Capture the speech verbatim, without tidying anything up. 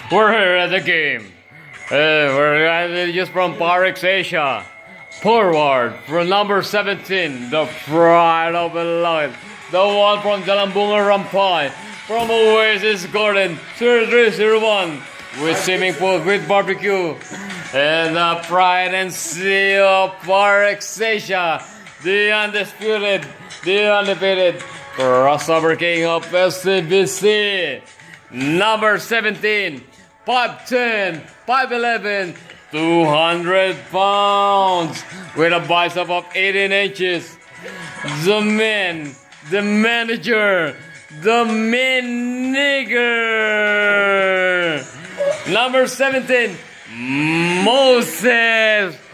We're here at the game. Uh, we're uh, just from Parex Asia. Forward from number seventeen, the pride of Beloit. The one from Jalambunga Rampai. From Oasis Garden, zero three zero one. With swimming pool, with barbecue. And the pride and seal of Parex Asia. The undisputed, the undefeated crossover king of S C B C. Number seventeen, five ten, five eleven, two hundred pounds with a bicep of eighteen inches. The man, the manager, the main nigger. Number seventeen, Moses